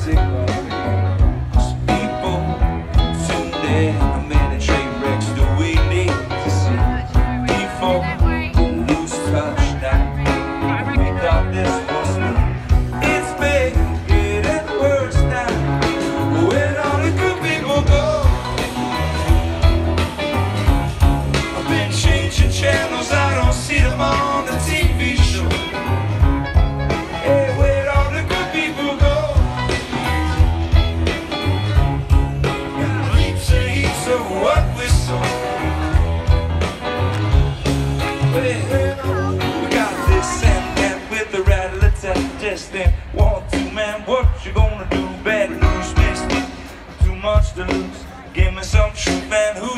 'Cause people tuned in, a minute train wrecks do we need to see before we lose touch now. We thought this was new. It's been getting worse now. Where all the good people go? I've been changing channels, I don't see them on the TV show. Hey, where all the good people go? Got heaps and heaps of what we saw. Well, we got this and that with the rattle-a-tat. Just then, 1, 2, man, what you gonna do? Bad news, miss, too much to lose. Give me some truth, man, who